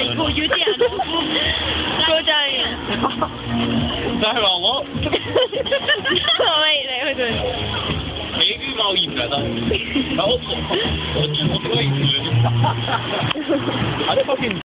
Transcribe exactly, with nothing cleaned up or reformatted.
我有啲人高真嘅。 就係話我， 喂，你去對。 美語貿易嚟的，然後我我我可以。I fucking